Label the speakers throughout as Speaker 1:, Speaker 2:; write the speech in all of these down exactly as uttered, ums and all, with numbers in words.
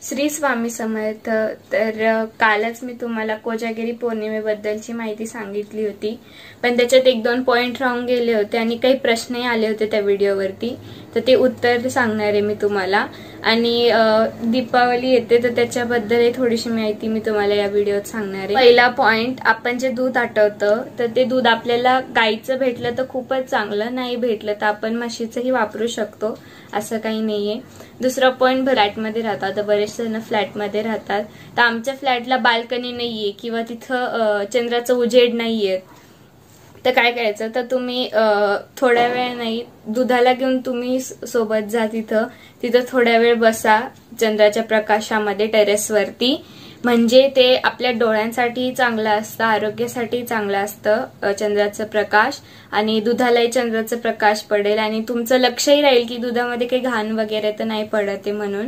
Speaker 1: श्री स्वामी समर्थ। तर कालच मी तुम्हाला कोजागिरी पौर्णिमेबद्दलची माहिती सांगितली होती, पण त्याच्यात एक दोन पॉइंट राहून गेले होते आणि काही प्रश्नही आले होते त्या व्हिडिओवरती, तर ते उत्तर सांगणार आहे मी तुम्हाला। आणि दीपावली येते तर त्याच्याबद्दल थोडीशी माहिती मी तुम्हाला या व्हिडिओत सांगणार आहे। पहिला पॉइंट, आपण जे दूध आटवतं तर ते दूध आपल्याला गाईचं भेटलं तर खूपच चांगलं, नाही भेटलं तर आपण म्हशीचंही वापरू शकतो, असं काही नाहीये। दुसरा पॉइंट, फ्लॅटमध्ये राहतात तर बरेच जण फ्लॅटमध्ये राहतात, तर आमच्या फ्लॅटला बाल्कनी नाहीये किंवा तिथं चंद्राचं उजेड नाहीये, तर काय करायचं, तर तुम्ही थोड्या वेळ नाही दुधाला घेऊन तुम्ही सोबत जा, तिथं तिथं थोड्या वेळ बसा चंद्राच्या प्रकाशामध्ये टेरेसवरती, म्हणजे ते आपल्या डोळ्यांसाठी चांगलं असतं, आरोग्यासाठी चांगलं असतं चंद्राचं प्रकाश, आणि दुधालाही चंद्राचं प्रकाश पडेल आणि तुमचं लक्षही राहील की दुधामध्ये काही घाण वगैरे तर नाही पडत आहे म्हणून।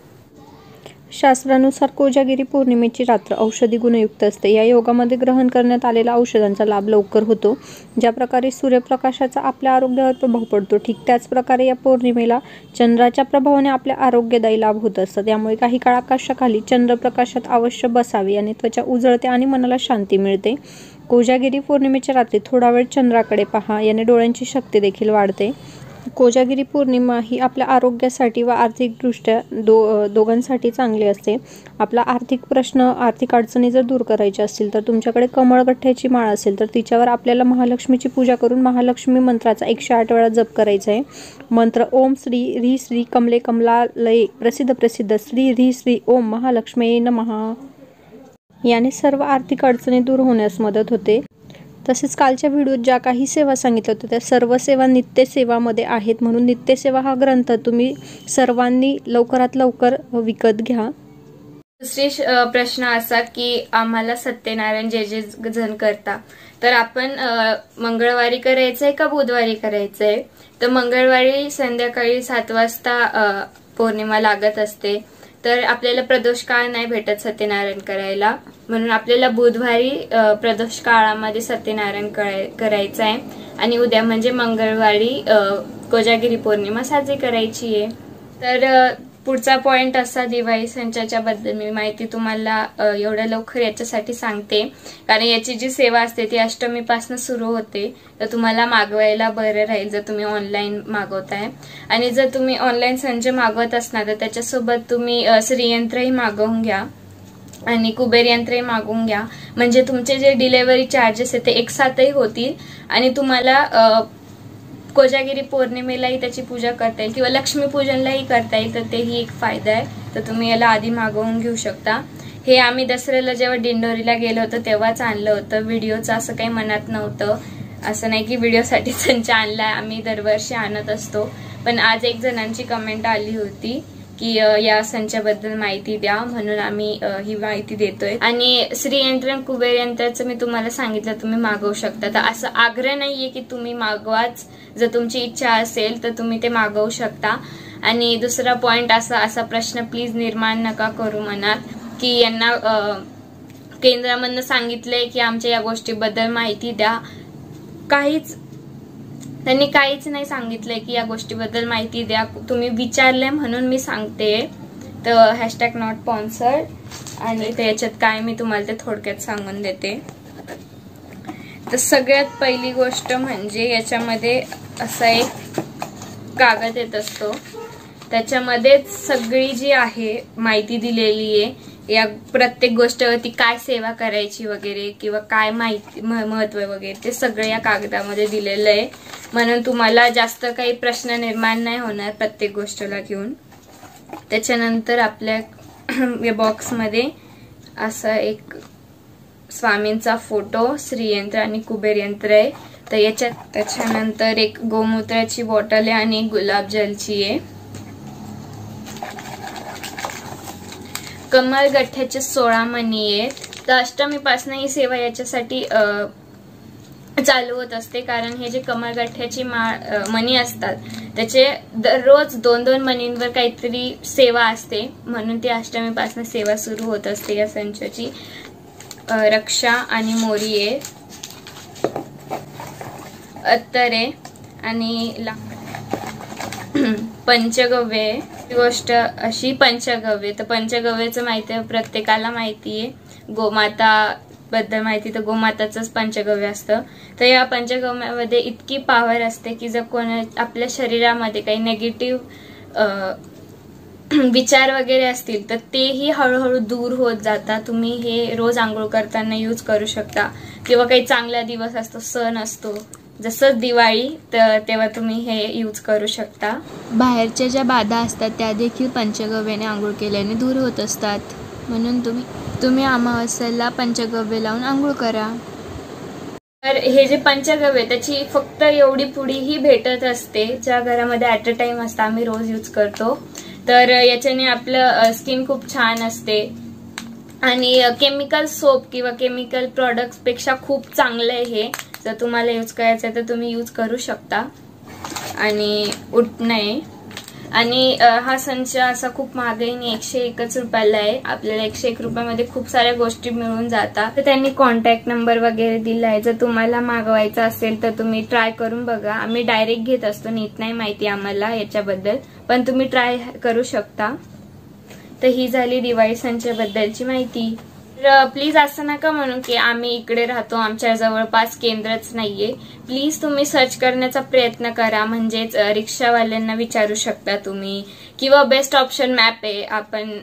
Speaker 2: शास्त्रानुसार कोजागिरी पौर्णिमेची रात्र औषधी गुणयुक्त असते। या योगामध्ये ग्रहण करण्यात आलेल्या औषधांचा लाभ लवकर होतो। ज्या प्रकारे सूर्यप्रकाशाचा आपल्या आरोग्यावर प्रभाव पडतो, ठीक त्याच प्रकारे या पौर्णिमेला चंद्राच्या प्रभावाने आपल्या आरोग्यदायी लाभ होत असतात। त्यामुळे काही काळ आकाशाखाली चंद्रप्रकाशात अवश्य बसावे आणि त्वचा उजळते आणि मनाला शांती मिळते। कोजागिरी पौर्णिमेच्या रात्री थोडा वेळ चंद्राकडे पहा, याने डोळ्यांची शक्ती देखील वाढते। कोजागिरी पौर्णिमा ही आपल्या आरोग्यासाठी व आर्थिकदृष्ट्या दो दोघांसाठी चांगली असते। आपला आर्थिक प्रश्न, आर्थिक अडचणी जर दूर करायच्या असतील तर तुमच्याकडे कमळगठ्ठ्याची माळ असेल तर तिच्यावर आपल्याला महालक्ष्मीची पूजा करून महालक्ष्मी मंत्राचा एकशे आठ वेळा जप करायचा आहे। मंत्र ओम श्री ह्री श्री कमले कमलालये प्रसिद्ध प्रसिद्ध श्री ह्री श्री ओम महालक्ष्मी नमः, याने सर्व आर्थिक अडचणी दूर होण्यास मदत होते। तसेच कालच्या व्हिडिओत ज्या काही सेवा सांगितल्या होत्या त्या सर्व सेवा नित्यसेवामध्ये आहेत, म्हणून नित्यसेवा हा ग्रंथ तुम्ही सर्वांनी लवकरात लवकर विकत घ्या।
Speaker 1: दुसरी प्रश्न असा की आम्हाला सत्यनारायण जे जे जण करता, तर आपण मंगळवारी करायचंय का बुधवारी करायचंय? तर मंगळवारी संध्याकाळी सात वाजता पौर्णिमा लागत असते, तर आपल्याला प्रदोष काळ नाही भेटत सत्यनारायण करायला, म्हणून आपल्याला बुधवारी प्रदोष काळामध्ये सत्यनारायण करायचं आहे आणि उद्या म्हणजे मंगळवारी कोजागिरी पौर्णिमा साजरी करायची आहे। तर पुढचा पॉइंट असा, दिवाळी संचाच्या बद्दल मी माहिती तुम्हाला एवढ्या लवकर याच्यासाठी सांगते कारण याची जी सेवा असते ती अष्टमीपासून सुरू होते, तर तुम्हाला मागवायला बरं राहील जर तुम्ही ऑनलाईन मागवताय। आणि जर तुम्ही ऑनलाईन संच मागवत असणार तर त्याच्यासोबत तुम्ही श्रीयंत्रही मागवून घ्या आणि कुबेर यंत्रही मागवून घ्या, म्हणजे तुमचे जे डिलेव्हरी चार्जेस आहेत ते एकसाथही होतील आणि तुम्हाला कोजागिरी पौर्णिमेलाही त्याची पूजा करता येईल किंवा लक्ष्मीपूजनलाही करता येईल, तर तेही एक फायदा आहे, तर तुम्ही याला आधी मागवून घेऊ शकता। हे आम्ही दसऱ्याला जेव्हा दिंडोरीला गेलो होतो तेव्हाच आणलं होतं, व्हिडिओचं असं काही मनात नव्हतं, असं नाही की व्हिडिओसाठी संच आणलाय, आम्ही दरवर्षी आणत असतो, पण आज एक जणांची कमेंट आली होती की या संचाबद्दल माहिती द्या, म्हणून आम्ही ही माहिती देतोय। आणि श्रीयंत्र आणि कुबेर यंत्राचं मी तुम्हाला सांगितलं तुम्ही मागवू शकता, तर असं आग्रह नाहीये की तुम्ही मागवाच, जर तुमची इच्छा असेल तर तुम्ही ते मागवू शकता। आणि दुसरा पॉइंट असा असा प्रश्न प्लीज निर्माण नका करू मनात की यांना केंद्रामधनं सांगितलंय की आमच्या या गोष्टीबद्दल माहिती द्या, काहीच त्यांनी काहीच नाही सांगितलंय की या गोष्टीबद्दल माहिती द्या, तुम्ही विचारले म्हणून मी सांगते। तर हॅशटॅग नॉट स्पॉन्सर्ड, आणि त्याच्यात काय मी तुम्हाला ते थोडक्यात सांगून देते। तर सगळ्यात पहिली गोष्ट म्हणजे याच्यामध्ये असा एक कागद येत असतो, त्याच्यामध्येच सगळी जी आहे माहिती दिलेली आहे, या प्रत्येक गोष्टीवरती काय सेवा करायची वगैरे किंवा काय माहिती महत्व वगैरे ते सगळं या कागदामध्ये दिलेलं आहे, म्हणून तुम्हाला जास्त काही प्रश्न निर्माण नाही होणार प्रत्येक गोष्टीला घेऊन। त्याच्यानंतर आपल्या या बॉक्समध्ये असा एक स्वामींचा फोटो, श्रीयंत्र आणि कुबेर यंत्र आहे, तर याच्यात त्याच्यानंतर एक गोमूत्राची बॉटल आहे आणि गुलाबजलची आहे। कमळगठ्ठ्याचे सोळा मणी आहेत, तर अष्टमीपासून ही सेवा याच्यासाठी चालू होत असते, कारण हे जे कमळगठ्ठ्याची माळ मणी असतात त्याचे दररोज दोन दोन मणींवर काहीतरी सेवा असते, म्हणून ती अष्टमीपासून सेवा सुरू होत असते। या संचाची रक्षा आणि मोरी आहे, अत्तर आहे आणि पंचगव्य आहे, गोष्ट अशी पंचगव्य, तर पंचगव्याचं माहिती आहे प्रत्येकाला माहिती आहे. गोमाता बद्दल माहिती, तर गोमाताचंच पंचगव्य असतं. तर या पंचगव्यामध्ये इतकी पॉवर असते की जर कोणा आपल्या शरीरामध्ये काही नेगेटिव्ह विचार वगैरे असतील तर तेही हळूहळू दूर होत जातात. तुम्ही हे रोज आंघोळ करताना यूज करू शकता, किंवा काही चांगला दिवस असतो, सण असतो, जसं दिवाळी, तर तेव्हा तुम्ही हे यूज करू शकता.
Speaker 3: बाहेरच्या ज्या बाधा असतात त्या देखील पंचगव्याने आंघोळ केल्याने दूर होत असतात. म्हणून तुम्ही तुम्ही अमावस्येला पंचगव्य लावून आंघोळ करा.
Speaker 1: तर हे जे पंचगव्य त्याची फक्त एवढी पुडीही भेटत असते, ज्या घरामध्ये ॲट अ टाइम असतं, आम्ही रोज यूज करतो. तर याच्याने आपलं स्किन खूप छान असते आणि केमिकल सोप किंवा केमिकल प्रोडक्ट्स पेक्षा खूप चांगलं आहे हे. जर तुम्हाला यूज करायचं आहे तर तुम्ही यूज करू शकता आणि उठ नये. आणि हा संच असा खूप महागही नाही, एकशे एकच रुपयाला आहे. आपल्याला एकशे एक रुपयामध्ये खूप साऱ्या गोष्टी मिळून जातात. तर त्यांनी कॉन्टॅक्ट नंबर वगैरे दिला आहे, जर तुम्हाला मागवायचा असेल तर तुम्ही ट्राय करून बघा. आम्ही डायरेक्ट घेत असतो, नीट नाही माहिती आम्हाला याच्याबद्दल, पण तुम्ही ट्राय करू शकता. तर ही झाली दिवाळी संचाबद्दलची माहिती. तर प्लीज असं नका म्हणू की आम्ही इकडे राहतो, आमच्या जवळपास केंद्रच नाहीये. प्लीज तुम्ही सर्च करण्याचा प्रयत्न करा, म्हणजेच रिक्षावाल्यांना विचारू शकता तुम्ही, किंवा बेस्ट ऑप्शन मॅप आहे. आपण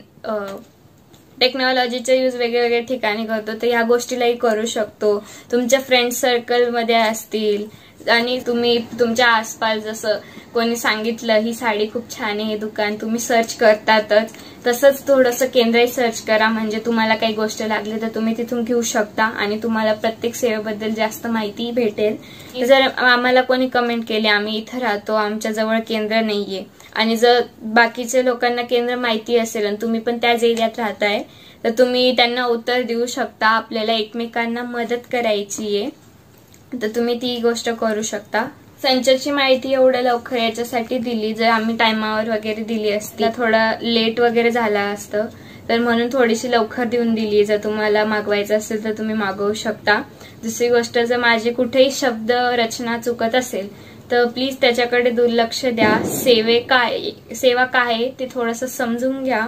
Speaker 1: टेक्नॉलॉजीचा यूज वेगवेगळ्या ठिकाणी करतो, तर ह्या गोष्टीलाही करू शकतो. तुमच्या फ्रेंड सर्कलमध्ये असतील आणि तुम्ही तुमच्या आसपास जसं कोणी सांगितलं ही साडी खूप छान आहे, हे दुकान, तुम्ही सर्च करतातच, तसंच थोडंसं केंद्रही सर्च करा. म्हणजे तुम्हाला काही गोष्ट लागली तर तुम्ही तिथून घेऊ शकता आणि तुम्हाला प्रत्येक सेवेबद्दल जास्त माहिती भेटेल. जर आम्हाला कोणी कमेंट केली आम्ही इथं राहतो, आमच्या जवळ केंद्र नाहीये, आणि जर बाकीच्या लोकांना केंद्र माहिती असेल आणि तुम्ही पण त्याच एरियात राहताय तर तुम्ही त्यांना उत्तर देऊ शकता. आपल्याला एकमेकांना मदत करायची आहे, तर तुम्ही ती गोष्ट करू शकता. संचाची माहिती एवढ्या लवकर याच्यासाठी दिली, जर आम्ही टायमावर वगैरे दिली असती, थोडा लेट वगैरे झाला असतं, तर म्हणून थोडीशी लवकर देऊन दिली. जर तुम्हाला मागवायचं असेल तर तुम्ही मागवू शकता. दुसरी गोष्ट, जर माझे कुठेही शब्द रचना चुकत असेल तर प्लीज त्याच्याकडे दुर्लक्ष द्या. सेवे काय सेवा काय आहे ते थोडंसं समजून घ्या.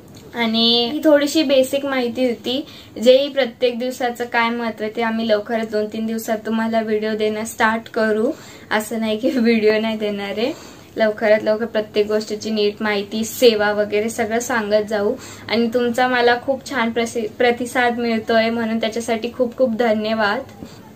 Speaker 1: आणि ही थोडीशी बेसिक माहिती होती, जे प्रत्येक दिवसाचं काय महत्व ते आम्ही लवकरच दोन तीन दिवसात तुम्हाला व्हिडिओ देणं स्टार्ट करू. असं नाही की व्हिडिओ नाही देणार आहे, लवकरात लवकर प्रत्येक गोष्टीची नीट माहिती, सेवा वगैरे सगळं सांगत जाऊ. आणि तुमचा मला खूप छान प्रतिसाद मिळतोय, म्हणून त्याच्यासाठी खूप खूप धन्यवाद.